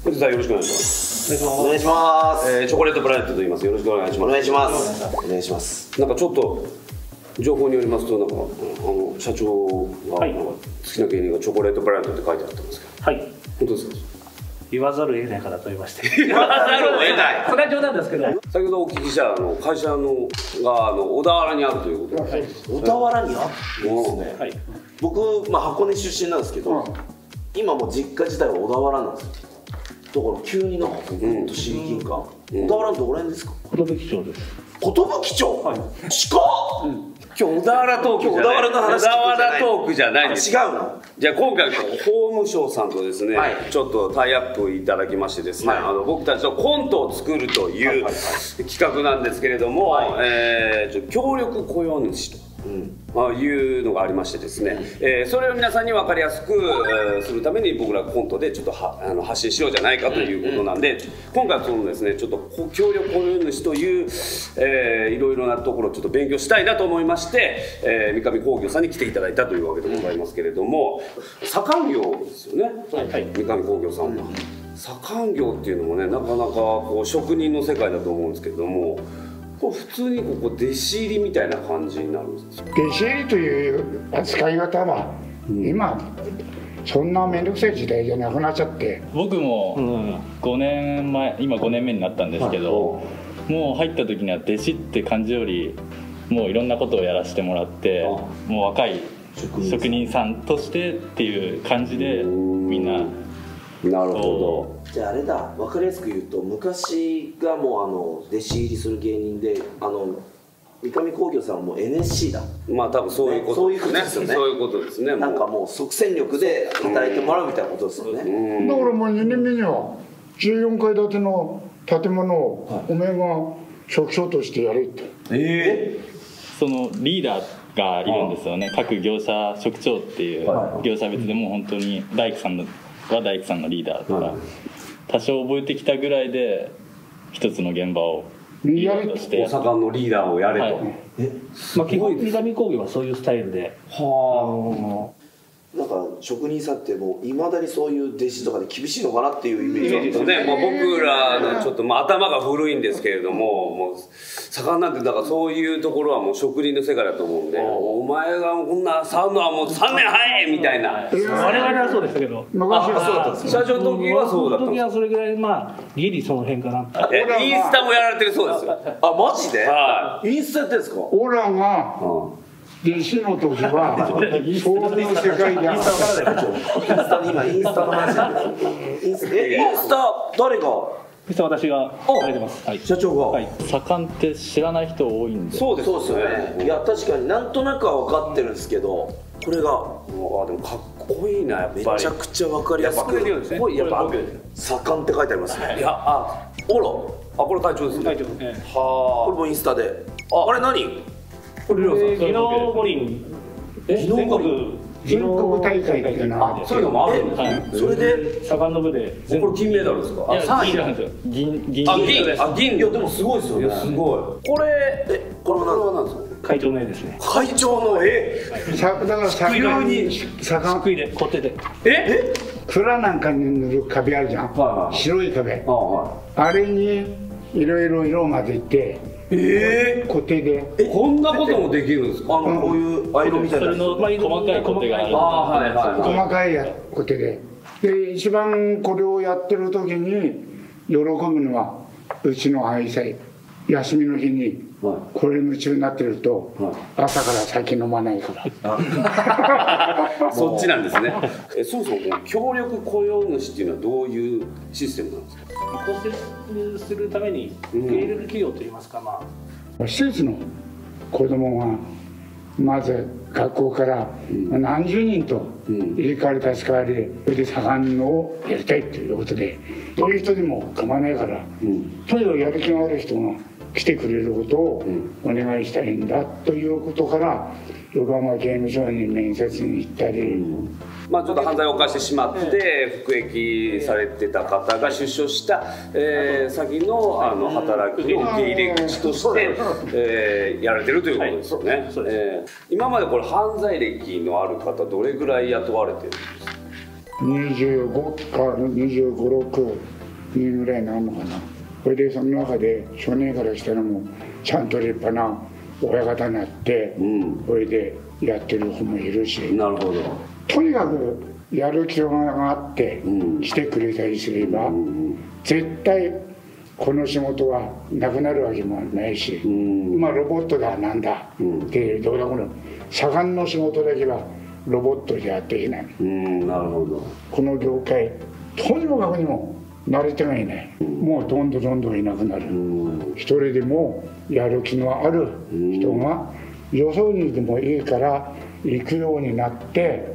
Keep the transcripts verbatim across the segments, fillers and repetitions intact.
本日はよろしくお願いします。 お願いします。 えー、チョコレートプラネットと言います。よろしくお願いします。 お願いします。お願いします。 なんかちょっと情報によりますと、なんかあの社長が、はい、好きな芸人がチョコレートプラネットって書いてあったんですけど、 はい。 本当ですか？ 言わざるを得ない方と言いまして。 言わざるを得ない。 それは冗談ですけど。 先ほどお聞きしたあの会社のがあの小田原にあるということで、 小田原にあるんですね。 はい。 僕まあ箱根出身なんですけど、今もう実家自体は小田原なんですよ。だから急になんかうんと知り金か。小田原のどこら辺ですか？ 寿町です。 寿町。はい。近っ。 今日小田原トークじゃない。 小田原の話小田原トークじゃないんです。 違うの。 じゃあ今回法務省さんとですね、はい、ちょっとタイアップいただきましてですね、はい、あの僕たちのコントを作るという企画なんですけれども、はい、えー、協力雇用主と。うん、いうのがありましてですね、えー、それを皆さんに分かりやすく、えー、するために僕らコントでちょっとはあの発信しようじゃないかということなんで、今回はそのですねちょっと協力雇用主という、えー、いろいろなところをちょっと勉強したいなと思いまして、えー、三上工業さんに来ていただいたというわけでございますけれども、左官業ですよね、はいはい、三上工業さんは。左官業っていうのもねなかなかこう職人の世界だと思うんですけれども、普通にここ弟子入りみたいな感じになるんです。 弟子入りという扱い方は、うん、今そんな面倒くさい時代じゃなくなっちゃって。 僕もごねんまえ、今ごねんめになったんですけど、はい、もう入った時には弟子って感じよりもういろんなことをやらせてもらって、もう若い職人さんとしてっていう感じでみんな。 なるほど。 じゃああれだ、分かりやすく言うと昔がもうあの弟子入りする芸人で、あの三上工業さんはもう エヌエスシー だ。 まあ多分そういうことですね。そういうことですね。 なんかもう即戦力で働いてもらうみたいなことですよね。 だからもうにねんめにはじゅうよんかい建ての建物をおめえが職長としてやれって。 ええ。そのリーダーがいるんですよね。各業者職長っていう業者別でもう本当に大工さんのは大工さんのリーダーとか、多少覚えてきたぐらいで一つの現場をリーダーとして大阪のリーダーをやれと、はい、 え、まあ、基本三上工業はそういうスタイルで、はあ、なんか職人さんってもういまだにそういう弟子とかで厳しいのかなっていうイメージですね。もう僕らのちょっと、まあ、頭が古いんですけれども、もう盛んなんてだからそういうところはもう職人の世界だと思うんで、お前がこんな触るのはもうさんねん早いみたいな。 我々はそうでしたけど、 昔はそうだったんですか。社長の時はそうだったんですか。 時はそれぐらい、まあギリその辺かな。 え、インスタもやられてるそうですよ。 あ、マジで？ はい。 インスタやってるんですか？ オラが弟子の時はそういう世界で。インスタ今インスタの話なんです。インスタ、え、インスタ誰が？ 実は私が書いてます。はい、 社長が。 はい。左官って知らない人多いんで。 そうです。 そうですよね。いや確かになんとなくは分かってるんですけど、これが、 あ、でもかっこいいなやっぱり。 めちゃくちゃ分かりやすく。 すごいやっぱ左官って書いてありますね。 いや、あ、 あら、 あ、これ会長ですね。 会長ですね。はあ。これもインスタで。あ、あれ何？ これ技能五輪。 技能五輪。 全国大会っていうのはそういうのもあるんですね。 それで左官の部でこれ金メダルですか？ あ、さんいなんですよ。銀銀あ、銀あ銀。 いやでもすごいですよね。 すごい。これえこれは何ですか？ 会長の絵ですね。 会長の絵。 だから左官に左官すくいでコテで。 ええ？ 蔵なんかに塗る壁あるじゃん。白い壁。あれにいろいろ色を混ぜて。 ええ、 コテでこんなこともできるんですか？ あのこういうアイロンみたいな。 それの細かいコテがある。 細かいコテで。で一番これをやってる時に喜ぶのはうちの愛妻。休みの日にこれ夢中になってると朝から酒飲まないから。 そっちなんですね。え、そもそも協力雇用主っていうのはどういうシステムなんですか？ 構成するために受け入れる企業といいますか、まあ施設の子供がまず学校から何十人と入れ替わり立ち替わりでそれで盛んのをやりたいということで、どういう人でも構わないから、とにかくやる気がある人が来てくれることをお願いしたいんだということから横浜刑務所に面接に行ったり。 まあちょっと犯罪を犯してしまって服役されてた方が出所した、えー、先のあの働きの受け入れ口として、えー、やられてるということですよね。えー、今までこれ犯罪歴のある方どれぐらい雇われてるんですか？ にじゅうごかにじゅうご、ろくにんぐらいになるのかな。それでその中で少年からしたらもうちゃんと立派な親方になって、うん、それでやってる子もいるし、 なるほど。 とにかくやる気があって来てくれたりすれば、うん、絶対この仕事はなくなるわけもないし、うん、まあロボットだなんだっていうどうだこの盛んの仕事だけはロボットでやっていけない、 うん、なるほど。 この業界とにもかくにも慣れてがいない、うん、もうどんどんどんどんいなくなる、うん、一人でもやる気のある人がよそにでもいいから行くようになって、うん、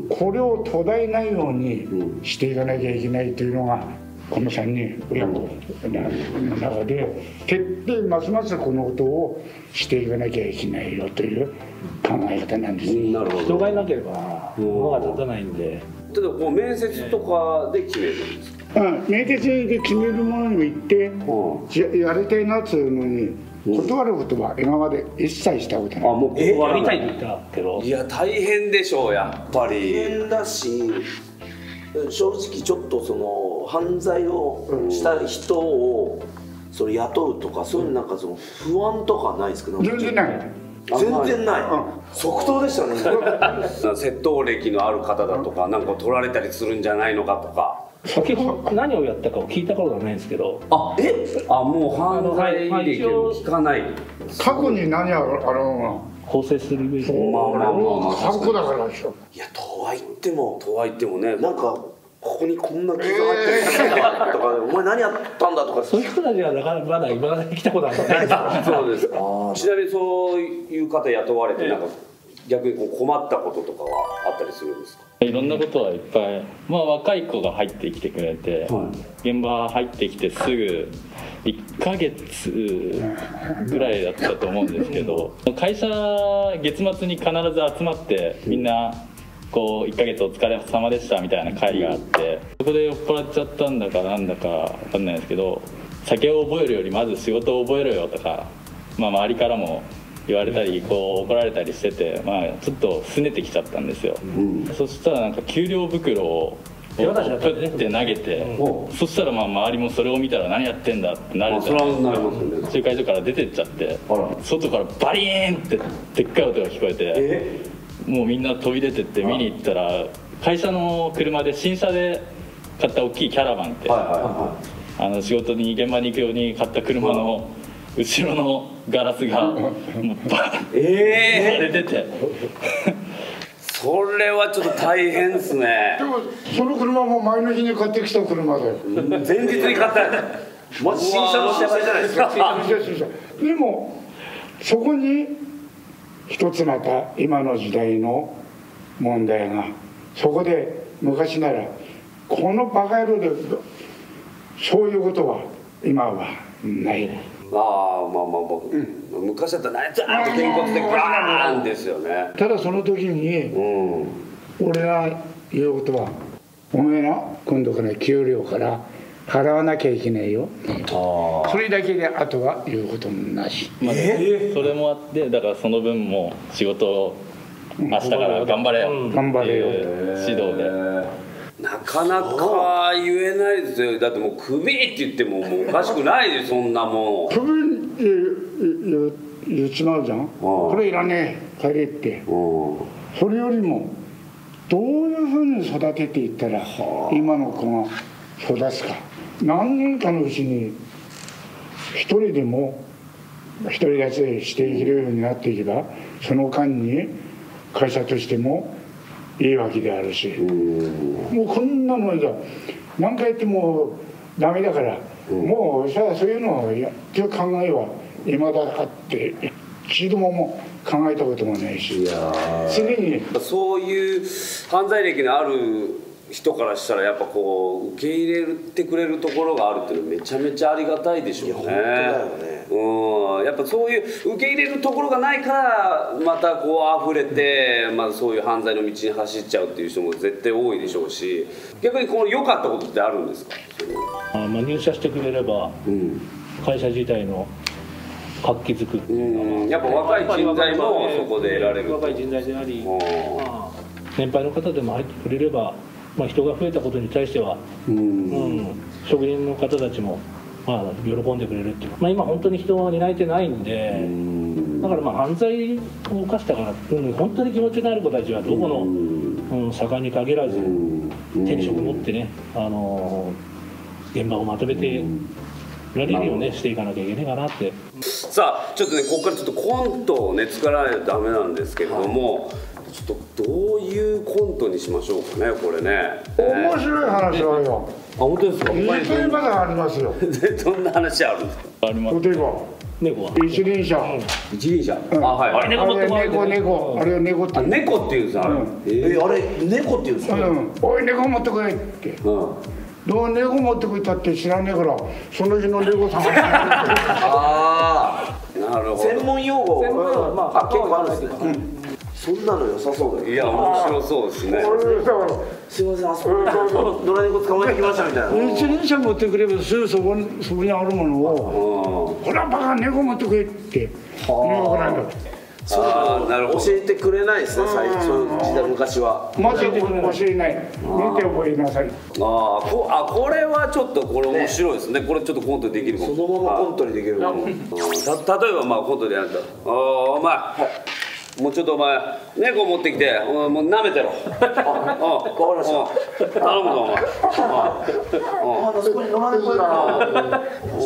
これを途絶えないようにしていかなきゃいけないというのがこのさんにん親子の中で徹底ますますこのことをしていかなきゃいけないよという考え方なんです。 なるほど。人がいなければ物が立たないんで。 例えばこう面接とかで決めるんですか？ うん、面接で決めるものに行って、うん、やりたいなっつうのに断ることは今まで一切したことない。あ、 もう断りたいって言ったけど。 いや大変でしょう、やっぱり。 大変だし、正直ちょっとその犯罪をした人をそれ雇うとか、そういうなんかその不安とかないですか？ 全然ない。 全然ない。即答でしたね。 窃盗歴のある方だとか、なんか取られたりするんじゃないのかとか。 基本何をやったかを聞いたことがないんですけど。 あ、え？あ、もう犯罪歴を聞かない。 過去に何あろうが構成する上で。 まあまあまあ。過去だからでしょ。 いや、とは言っても、 とは言ってもね、 なんか。ここにこんな傷が入ってるんだとか、お前何やったんだとか、 そういう人たちはなかなかまだ今まで来たことはないですそうですか。ちなみにそういう方雇われてなんか逆にこう困ったこととかはあったりするんですか？ いろんなことはいっぱい、まあ、若い子が入ってきてくれて、はい、現場入ってきてすぐいっかげつぐらいだったと思うんですけど、会社月末に必ず集まってみんなこういっかげつお疲れ様でしたみたいな会があって、そこで酔っ払っちゃったんだかなんだか分かんないですけど、酒を覚えるよりまず仕事を覚えろよとか、まあ、周りからも言われたりこう怒られたりしてて、まあ、ちょっと拗ねてきちゃったんですよ、うん、そしたらなんか給料袋をプッて投げて、うん、そしたらまあ周りもそれを見たら何やってんだってなるじゃないですか。仲介所から出てっちゃって、外からバリーンってでっかい音が聞こえて、えもうみんな飛び出てって見に行ったら、会社の車で新車で買った大きいキャラバンって、あの仕事に現場に行くように買った車の後ろのガラスがもうバンって出て、 それはちょっと大変ですね。 でもその車も前の日に買ってきた車で、 前日に買ったまず新車の車じゃないですか。 でもそこに一つまた今の時代の問題が、そこで昔ならこのバカ野郎でそういうことは今はない。 ああ、まあまあ僕、うん、昔だったら何やってげんこつでガーンですよね。 ただその時に、うん、俺が言うことは、お前な今度から給料から払わなきゃいけないよ、あそれだけであとは言うこともなし、 まあ、えー、それもあって、だからその分も仕事を明日から頑張れよ、うん、 頑張れよ指導で、 なかなか言えないですよ。だってもうクビって言ってももうおかしくないでそんなもん。 クビって言, 言っちまうじゃん。これいらねえ、帰れって。それよりもどういうふうに育てていったら今の子が育つか。何年かのうちに一人でも独り立ちしていけるようになっていけば、その間に会社としてもいいわけであるし、もうこんなのじゃ何回言ってもダメだから、もうさそういうのをやっていう考えは今だあって一度ももう考えたこともないし、常にそういう犯罪歴のある人からしたらやっぱこう受け入れてくれるところがあるっていうのはめちゃめちゃありがたいでしょうね。 いや本当だよね。 うん、やっぱそういう受け入れるところがないからまたこう溢れて、まあ、そういう犯罪の道に走っちゃうっていう人も絶対多いでしょうし、逆にこの良かったことってあるんですか？ あ、まあ、入社してくれれば、うん、会社自体の活気づくっていうのは、うん、 やっぱ若い人材もそこで得られる。 若い人材であり、まあ、年配の方でも入ってくれればまあ、人が増えたことに対しては、うん、職人の方たちも、まあ、喜んでくれるっていうか、まあ、今本当に人は担えてないんで、だからまあ犯罪を犯したから、うん、本当に気持ちのある子たちはどこの、うん、盛んに限らず手に職持ってね、あのー、現場をまとめてられるようねしていかなきゃいけないかなって。 さあちょっとねここからちょっとコントをね作らないとダメなんですけれども、はい、ちょっとどういうコントにしましょうかねこれね。 面白い話はよ。 あ本当ですか。 いっぱいまだありますよ。 どんな話あるんですか。 あります。 例えば猫は一輪車。 一輪車。 あはい。あれ猫持ってもらう。 猫猫あれ猫って。 猫っていうんですか。 えあれ猫っていうんですか。 おい猫持ってこいって。どう猫持ってこいったって知らねえからその日の猫探してる。 ああなるほど。 専門用語。 専門用語まあ結構あるんですね。そんなの良さそうだよ。 いや面白そうですね。 すいませんあそこ野良猫捕まえてきましたみたいな。 一輪車持ってくればすぐそこにそこにあるものを「ほらバカ猫持ってくれ」って言うわけなんだ。 ああなるほど。 教えてくれないですね最初そういう時代昔は。 まず教えない。見て覚えなさい。 ああこあこれはちょっとこれ面白いですね。これちょっとコントできるかも。 そのままコントにできる。 た例えばまあコントでやると「お前もうちょっとお前猫持ってきてもう舐めてろ。 わかりました。 頼むぞお前。 あそこに野良猫いるな。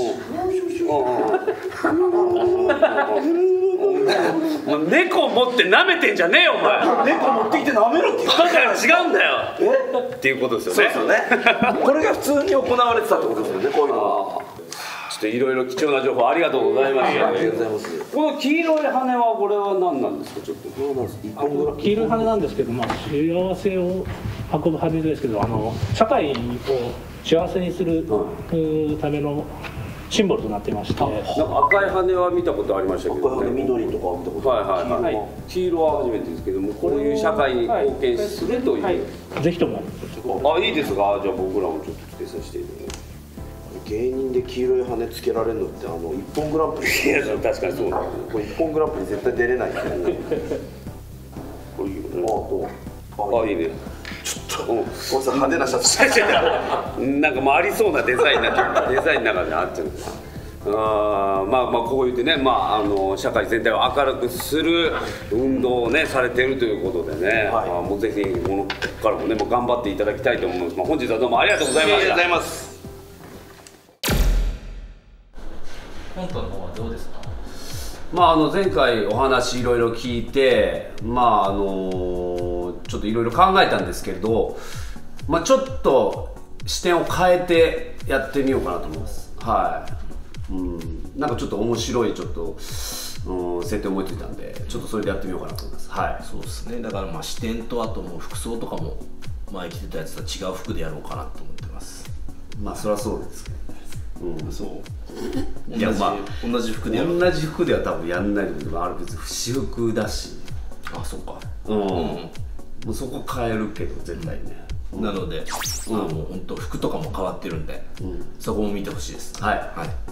猫持って舐めてんじゃねえよお前。 猫持ってきて舐めろって言っただから違うんだよっていうことですよね。 そうですよね。これが普通に行われてたってことですよねこういうのは。 ちょっといろいろ貴重な情報ありがとうございました。 ありがとうございます。 この黄色い羽はこれは何なんですか。ちょっと黄色い羽なんですけど、まあ、幸せを運ぶ羽ですけど、あの社会を幸せにするためのシンボルとなっていまして、なんか赤い羽は見たことありましたけど、 赤い羽緑とかは見たことはいはいはい。黄色は初めてですけども、こういう社会に貢献するという、はい、 ぜひとも。 あいいですか。じゃあ僕らもちょっとつけさせていただきます。 芸人で黄色い羽つけられるのってあの一本グランプリ。 いや確かにそうだ。 これ一本グランプリ絶対出れないんだよね。 これいいよね。 あどう。あいいね。 ちょっと、うん、派手なシャツ。 なんかもうありそうなデザインになっちゃう。デザインの中であっちゃう。あまあまあこう言ってね、まああの社会全体を明るくする運動をねされてるということでね、はい、あもうぜひこのからもねもう頑張っていただきたいと思います。まあ本日はどうもありがとうございました。 ありがとうございます。 コントの方はどうですか。 まああの前回お話いろいろ聞いて、まああのちょっといろいろ考えたんですけれど、まあちょっと視点を変えてやってみようかなと思います。はい。うん、なんかちょっと面白いちょっと、うん、設定思いついたんでちょっとそれでやってみようかなと思います。はい。 そうですね。だからまあ視点とあともう服装とかも前着てたやつと違う服でやろうかなと思ってます。 まあそりゃそうですけど。うん、そういやまあ同じ服でやる同じ服では多分やんないけどあれ別に私服だし。 あそうか。 うん、うん、もうそこ変えるけど絶対ね、 うん、なので、うん、あの本当服とかも変わってるんで、うん、そこも見てほしいです。 はい、 はい